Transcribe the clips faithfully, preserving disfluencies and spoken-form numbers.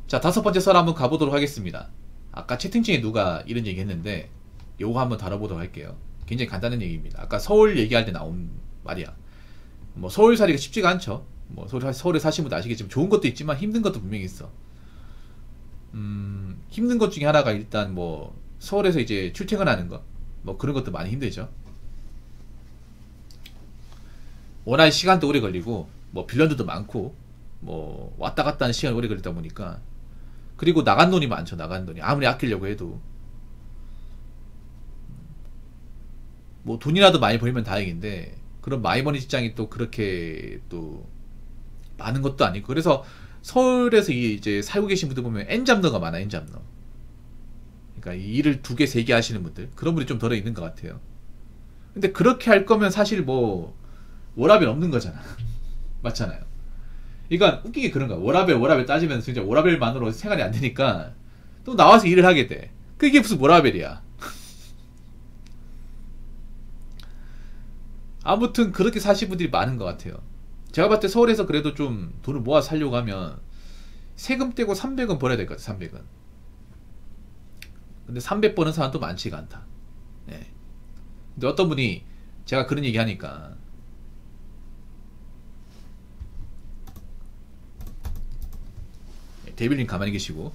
자, 다섯 번째 썰 한번 가보도록 하겠습니다. 아까 채팅창에 누가 이런 얘기 했는데 요거 한번 다뤄보도록 할게요. 굉장히 간단한 얘기입니다. 아까 서울 얘기할 때 나온 말이야. 뭐 서울 살이가 쉽지가 않죠. 뭐 서울, 서울에 사시는 분도 아시겠지만 좋은 것도 있지만 힘든 것도 분명히 있어. 음, 힘든 것 중에 하나가 일단 뭐 서울에서 이제 출퇴근하는 거, 뭐 그런 것도 많이 힘들죠. 워낙 시간도 오래 걸리고 뭐 빌런들도 많고 뭐 왔다 갔다 하는 시간이 오래 걸리다 보니까, 그리고 나간 돈이 많죠. 나간 돈이 아무리 아끼려고 해도 뭐 돈이라도 많이 벌면 다행인데 그런 많이 버는 직장이 또 그렇게 또 많은 것도 아니고, 그래서 서울에서 이제 살고 계신 분들 보면 N잡너가 많아. N잡너. 그러니까 이 일을 두 개, 세 개 하시는 분들, 그런 분이 좀 덜어 있는 것 같아요. 근데 그렇게 할 거면 사실 뭐 워라밸 없는 거잖아. 맞잖아요. 그러니까 웃기게 그런 거야. 워라밸 워라밸 따지면 진짜 워라밸만으로 생활이 안 되니까 또 나와서 일을 하게 돼. 그게 무슨 워라밸이야. 아무튼 그렇게 사시는 분들이 많은 것 같아요. 제가 봤을 때 서울에서 그래도 좀 돈을 모아 살려고 하면 세금 떼고 삼백은 벌어야 될 것 같아요. 삼백은. 근데 삼백 버는 사람도 많지가 않다. 네. 근데 어떤 분이 제가 그런 얘기 하니까 데빌님 가만히 계시고,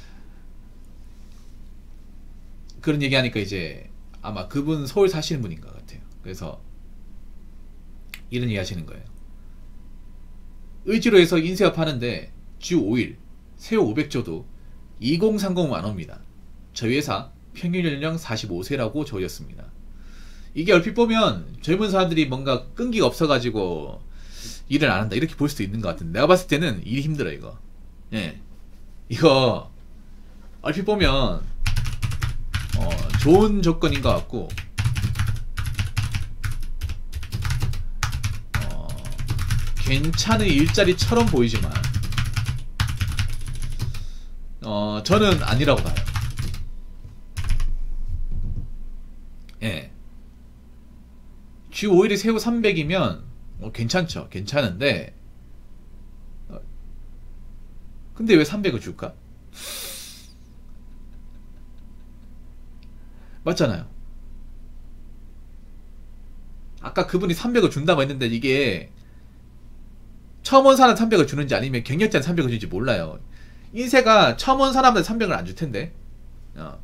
그런 얘기 하니까 이제 아마 그분 서울 사시는 분인 것 같아요. 그래서 이런 얘기 하시는 거예요. 의지로 해서 인쇄업 하는데 주 오 일 세후 오백 줘도 이천삼십만 원입니다. 저희 회사 평균 연령 사십오 세라고 적었습니다. 이게 얼핏 보면 젊은 사람들이 뭔가 끈기가 없어가지고 일을 안 한다 이렇게 볼 수도 있는 것 같은데, 내가 봤을 때는 일이 힘들어 이거. 예, 이거 얼핏 보면 어, 좋은 조건인 것 같고, 어, 괜찮은 일자리처럼 보이지만 어, 저는 아니라고 봐요. 예, 주 오 일에 세후 삼백이면 어, 괜찮죠. 괜찮은데 어, 근데 왜 삼백을 줄까? 맞잖아요. 아까 그분이 삼백을 준다고 했는데 이게 처음 온 사람 삼백을 주는지 아니면 경력자는 삼백을 주는지 몰라요. 인쇄가 처음 온 사람한테 삼백을 안 줄 텐데, 어.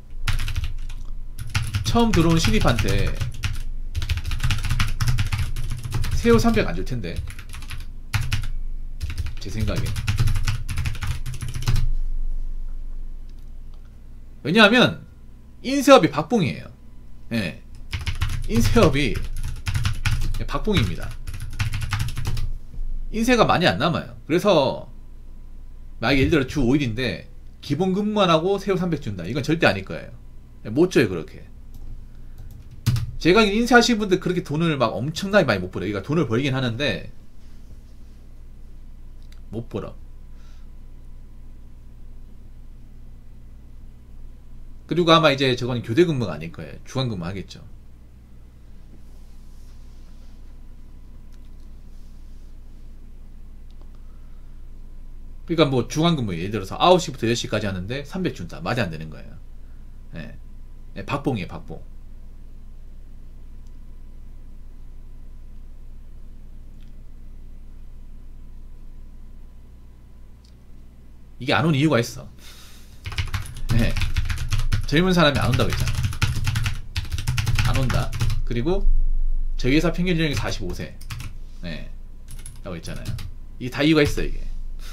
처음 들어온 신입한테 세후 삼백 안 줄 텐데, 제 생각에. 왜냐하면 인쇄업이 박봉이에요. 예, 인쇄업이 박봉입니다. 인쇄가 많이 안 남아요. 그래서 만약에 예를 들어 주 오 일인데 기본 근무만 하고 세후 삼백 준다, 이건 절대 아닐 거예요. 못 줘요 그렇게. 제가 인쇄하시는 분들 그렇게 돈을 막 엄청나게 많이 못 벌어요. 그러니까 돈을 벌긴 하는데 못 벌어. 그리고 아마 이제 저건 교대 근무가 아닐 거예요. 주간 근무 하겠죠. 그러니까 뭐 주간 근무 예를 들어서 아홉 시부터 열 시까지 하는데 삼백 준다. 말이 안 되는 거예요. 네. 네, 박봉이에요, 박봉. 이게 안 온 이유가 있어. 네. 젊은 사람이 안 온다고 했잖아. 안 온다. 그리고 저희 회사 평균 연령이 사십오 세. 네. 라고 했잖아요. 이게 다 이유가 있어, 이게.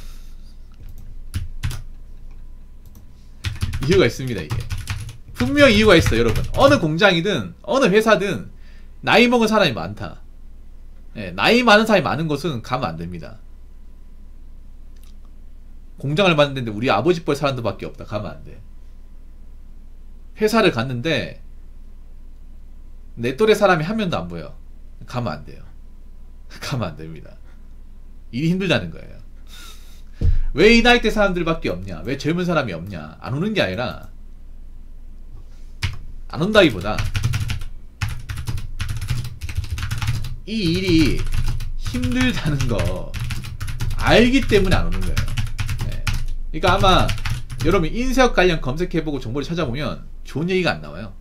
이유가 있습니다, 이게. 분명히 이유가 있어, 여러분. 어느 공장이든, 어느 회사든, 나이 먹은 사람이 많다. 네, 나이 많은 사람이 많은 곳은 가면 안 됩니다. 공장을 봤는데 우리 아버지 뻘 사람들밖에 없다. 가면 안 돼. 회사를 갔는데 내 또래 사람이 한 명도 안 보여. 가면 안 돼요. 가면 안 됩니다. 일이 힘들다는 거예요. 왜 이 나이대 사람들밖에 없냐, 왜 젊은 사람이 없냐, 안 오는 게 아니라, 안 온다기보다 이 일이 힘들다는 거 알기 때문에 안 오는 거예요. 네. 그러니까 아마 여러분 인쇄업 관련 검색해보고 정보를 찾아보면 좋은 얘기가 안 나와요.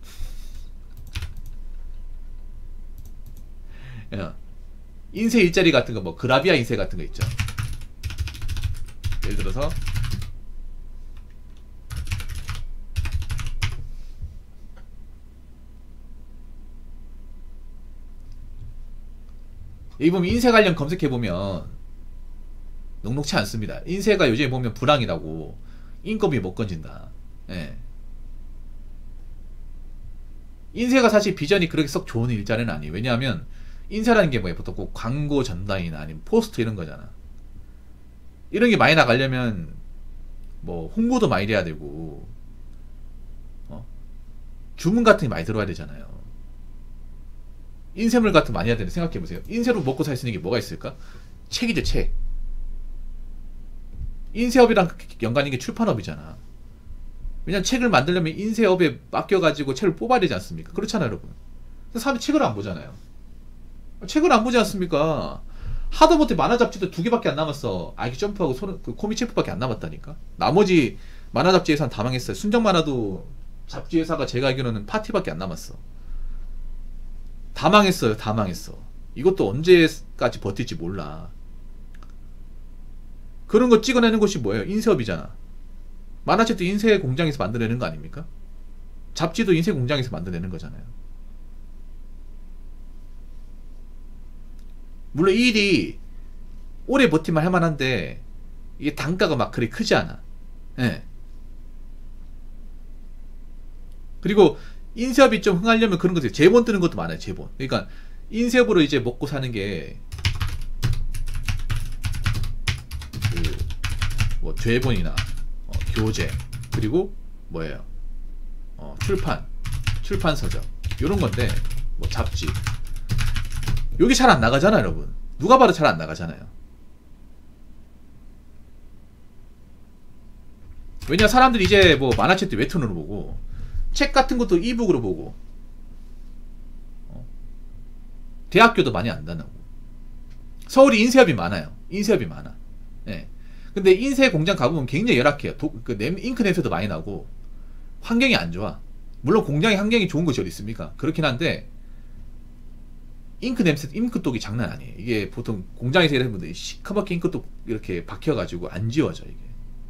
인쇄 일자리 같은 거, 뭐 그라비아 인쇄 같은 거 있죠. 예를 들어서 여기 보면 인쇄 관련 검색해보면 녹록치 않습니다. 인쇄가 요즘에 보면 불황이라고 인건비 못 건진다. 예. 인쇄가 사실 비전이 그렇게 썩 좋은 일자리는 아니에요. 왜냐하면 인쇄라는 게 뭐예요? 보통 꼭 광고 전단이나 아니면 포스트 이런 거잖아. 이런 게 많이 나가려면 뭐 홍보도 많이 돼야 되고 어? 주문 같은 게 많이 들어와야 되잖아요. 인쇄물 같은 거 많이 해야 되는데 생각해보세요. 인쇄로 먹고 살 수 있는 게 뭐가 있을까? 책이죠, 책. 인쇄업이랑 연관인 게 출판업이잖아. 왜냐면 책을 만들려면 인쇄업에 맡겨가지고 책을 뽑아야 되지 않습니까? 그렇잖아요, 여러분. 사람들이 책을 안 보잖아요. 책을 안 보지 않습니까? 하다못해 만화 잡지도 두 개밖에 안 남았어. 아기 점프하고 소는, 그 코믹 챔프밖에 안 남았다니까. 나머지 만화 잡지 회사는 다 망했어요. 순정 만화도 잡지 회사가 제가 알기로는 파티밖에 안 남았어. 다 망했어요. 다 망했어. 이것도 언제까지 버틸지 몰라. 그런 거 찍어내는 것이 뭐예요? 인쇄업이잖아. 만화책도 인쇄 공장에서 만들어내는 거 아닙니까? 잡지도 인쇄 공장에서 만들어내는 거잖아요. 물론 이 일이 오래 버티면 할만한데 이게 단가가 막 그리 크지 않아. 예. 그리고 인쇄업이 좀 흥하려면 그런 것들 제본 뜨는 것도 많아요. 제본. 그러니까 인쇄업으로 이제 먹고 사는 게 그 뭐 죄본이나 어, 교재 그리고 뭐예요? 어, 출판, 출판 서적 이런 건데 뭐 잡지. 여기 잘 안 나가잖아요, 여러분. 누가 봐도 잘 안 나가잖아요. 왜냐 사람들이 이제 뭐 만화책도 웹툰으로 보고 책 같은 것도 이북으로 보고 어? 대학교도 많이 안 다니고 서울이 인쇄업이 많아요. 인쇄업이 많아. 예. 근데 인쇄 공장 가보면 굉장히 열악해요. 도, 그 냄, 잉크 냄새도 많이 나고 환경이 안 좋아. 물론 공장의 환경이 좋은 곳이 어디 있습니까? 그렇긴 한데 잉크 냄새, 잉크독이 장난 아니에요. 이게 보통 공장에서 일하는 분들이 시커멓게 잉크독 이렇게 박혀가지고 안 지워져 이게.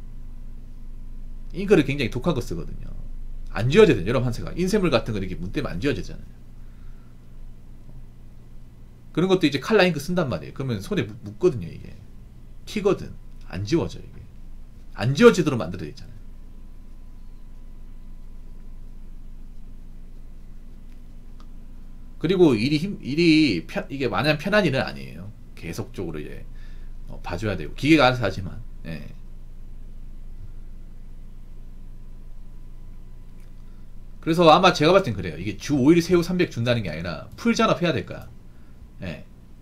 잉크를 굉장히 독한 거 쓰거든요. 안 지워져야 돼요. 여러분 한세가 인쇄물 같은 거 이렇게 문 때문에 안 지워지잖아요. 그런 것도 이제 칼라 잉크 쓴단 말이에요. 그러면 손에 묻거든요 이게. 튀거든. 안 지워져 이게. 안 지워지도록 만들어야 되잖아요. 그리고 일이 힘, 일이 편, 이게 마냥 편한 일은 아니에요. 계속적으로 이제 어, 봐줘야 되고 기계가 알아서 하지만. 예. 그래서 아마 제가 봤을 땐 그래요. 이게 주 오 일 세후 삼백 준다는 게 아니라 풀 잔업 해야 될 거야. 예.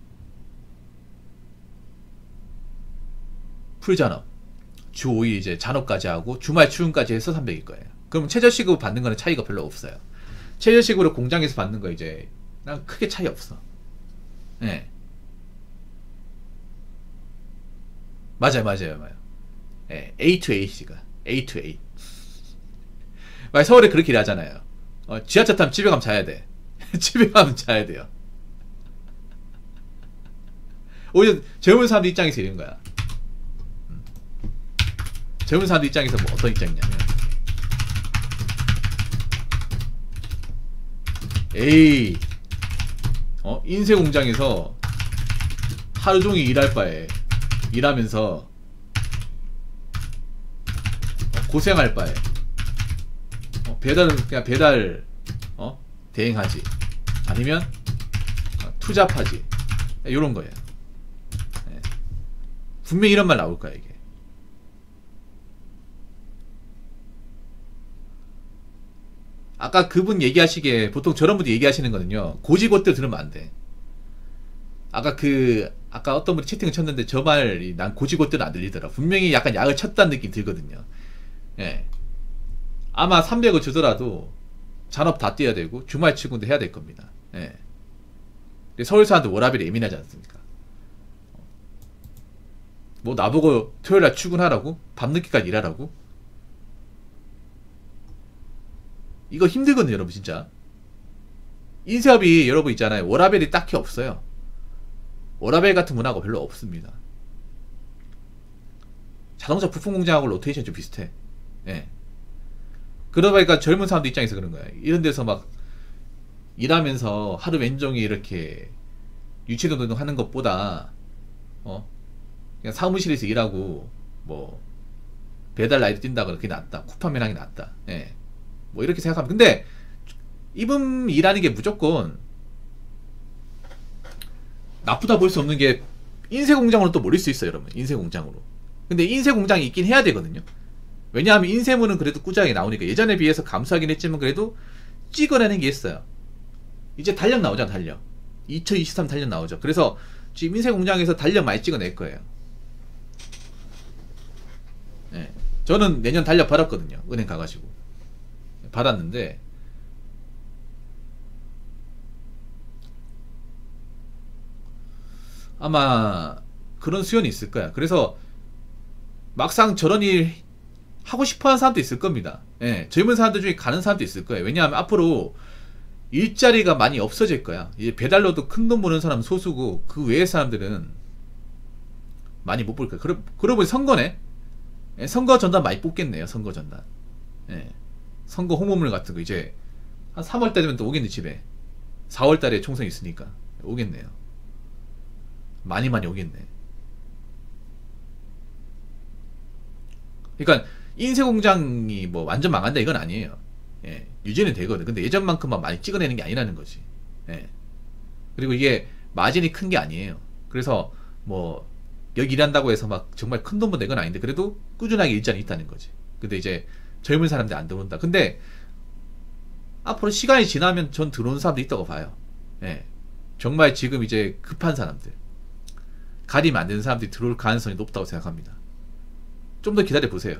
풀 잔업. 주 오 일 이제 잔업까지 하고 주말 출근까지 해서 삼백일 거예요. 그럼 최저시급 받는 거는 차이가 별로 없어요. 최저시급으로 공장에서 받는 거 이제 난 크게 차이 없어. 예. 맞아요, 맞아요, 맞아요. 예, A to A씨가 A to A. 막 서울에 그렇게 일하잖아요. 어, 지하철 타면 집에 가면 자야 돼. 집에 가면 자야 돼요. 오히려 젊은 사람들 입장에서 이런 거야. 음. 젊은 사람들 입장에서 뭐 어떤 입장이냐면, 에이, 어 인쇄 공장에서 하루 종일 일할 바에 일하면서 어, 고생할 바에 어, 배달은 그냥 배달 어 대행하지 아니면 어, 투잡하지 이런 거예요. 네. 분명히 이런 말 나올 거야 이게. 아까 그분 얘기하시기에 보통 저런 분들 얘기하시는 거는요 고지고대로 들으면 안 돼. 아까 그 아까 어떤 분이 채팅을 쳤는데 저 말이 난 고지고대로 안 들리더라. 분명히 약간 약을 쳤다는 느낌 들거든요. 예. 아마 삼백을 주더라도 잔업 다 뛰어야 되고 주말 출근도 해야 될 겁니다. 예. 서울 사람들 워라밸이 예민하지 않습니까? 뭐 나보고 토요일날 출근하라고? 밤늦게까지 일하라고? 이거 힘들거든요, 여러분, 진짜. 인쇄업이 여러분 있잖아요. 워라밸이 딱히 없어요. 워라밸 같은 문화가 별로 없습니다. 자동차 부품 공장하고 로테이션이 좀 비슷해. 예. 그러다 보니까 젊은 사람들 입장에서 그런 거야. 이런 데서 막 일하면서 하루 왼종일 이렇게 유치노동 하는 것보다 어 그냥 사무실에서 일하고 뭐 배달 라이드 뛴다거나 그게 낫다. 쿠팡맨 하기 낫다. 예. 뭐 이렇게 생각하면, 근데 이분 일하는 게 무조건 나쁘다 볼 수 없는 게 인쇄 공장으로 또 몰릴 수 있어요, 여러분. 인쇄 공장으로. 근데 인쇄 공장이 있긴 해야 되거든요. 왜냐하면 인쇄물은 그래도 꾸준하게 나오니까. 예전에 비해서 감소하긴 했지만 그래도 찍어내는 게 있어요. 이제 달력 나오잖아, 달력. 이천이십삼 달력 나오죠. 그래서 지금 인쇄 공장에서 달력 많이 찍어낼 거예요. 네. 저는 내년 달력 받았거든요. 은행 가가지고 받았는데 아마 그런 수요는 있을 거야. 그래서 막상 저런 일 하고 싶어하는 사람도 있을 겁니다. 예, 젊은 사람들 중에 가는 사람도 있을 거예요. 왜냐하면 앞으로 일자리가 많이 없어질 거야. 이제 배달로도 큰 돈 버는 사람은 소수고 그 외의 사람들은 많이 못 볼 거야. 그러, 그러고 보니 선거네. 예, 선거 전단 많이 뽑겠네요. 선거 전단. 예, 선거 홍보물 같은 거 이제 한 삼월 달 되면 또 오겠네, 집에. 사월 달에 총선 있으니까 오겠네요. 많이 많이 오겠네. 그러니까 인쇄 공장이 뭐 완전 망한다 이건 아니에요. 예, 유지는 되거든. 근데 예전만큼만 많이 찍어내는 게 아니라는 거지. 예. 그리고 이게 마진이 큰 게 아니에요. 그래서 뭐 여기 일한다고 해서 막 정말 큰 돈 버는 건 아닌데 그래도 꾸준하게 일자리 있다는 거지. 근데 이제 젊은 사람들 안 들어온다. 근데 앞으로 시간이 지나면 전 들어오는 사람도 있다고 봐요. 예. 정말 지금 이제 급한 사람들, 가리면 안 되는 사람들이 들어올 가능성이 높다고 생각합니다. 좀 더 기다려 보세요.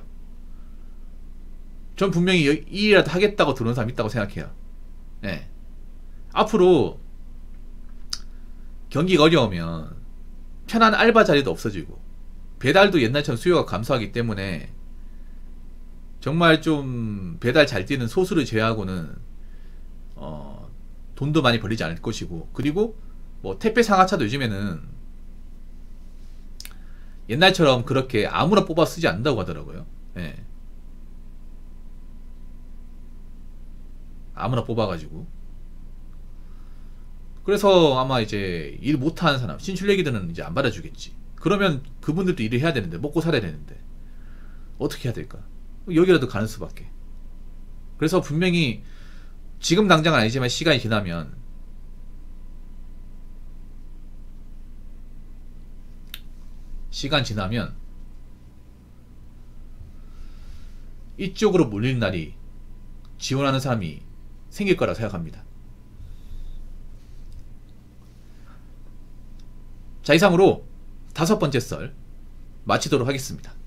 전 분명히 이 일이라도 하겠다고 들어오는 사람 있다고 생각해요. 예. 앞으로 경기가 어려우면 편한 알바 자리도 없어지고 배달도 옛날처럼 수요가 감소하기 때문에 정말 좀 배달 잘 뛰는 소수를 제외하고는 어, 돈도 많이 벌리지 않을 것이고, 그리고 뭐 택배 상하차도 요즘에는 옛날처럼 그렇게 아무나 뽑아 쓰지 않는다고 하더라고요. 예. 아무나 뽑아가지고. 그래서 아마 이제 일 못하는 사람, 신출내기들은 이제 안 받아주겠지. 그러면 그분들도 일을 해야 되는데, 먹고 살아야 되는데 어떻게 해야 될까? 여기라도 가는 수밖에. 그래서 분명히 지금 당장은 아니지만 시간이 지나면 시간 지나면 이쪽으로 몰리는 날이 지원하는 사람이 생길 거라 생각합니다. 자, 이상으로 다섯 번째 썰 마치도록 하겠습니다.